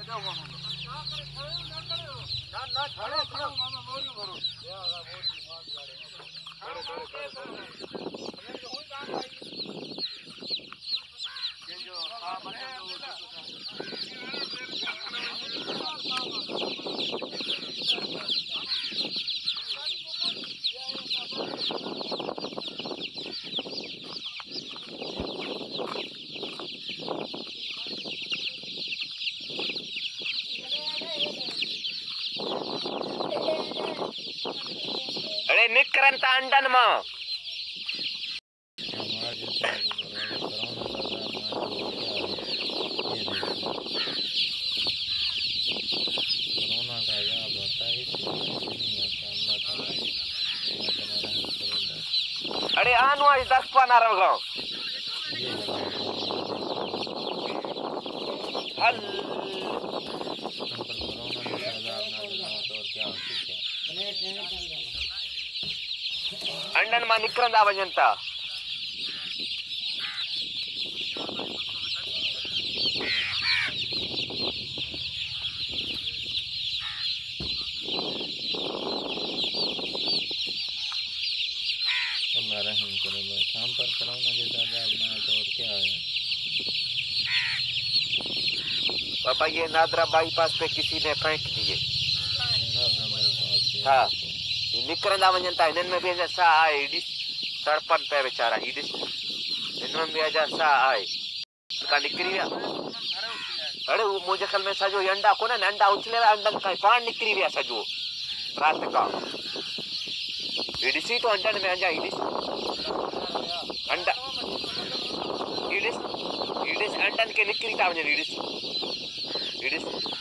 अरे निकरन ता अंडन मां अरे आनु आज 10 पाना रहो हल अंडन मां निकरंदा वञनि था अल्लाह रहम करे बस शाम पर कोरोना जैसा अजाब ना तो और क्या है। बाबा ये नादरा बाईपास पे किसी ने फेंक दिए। हाँ निकरंदा वञनि था हिननि में भी अञा साह आहे ॾिस तड़पनि पिया वीचारा ही ॾिस हिनमें भी अञा साह आहे का निकिरी विया। अरे मुंहिंजे ख्याल में सॼो अंडा कोन आहिनि अंडा उछले विया अंडनि खां पाण निकिरी विया सॼो राति खां ये ॾिसी तो अंडन में अञा ही ॾिस अंडा ही ॾिस अंडन के निकिरी था वञनि ही ॾिस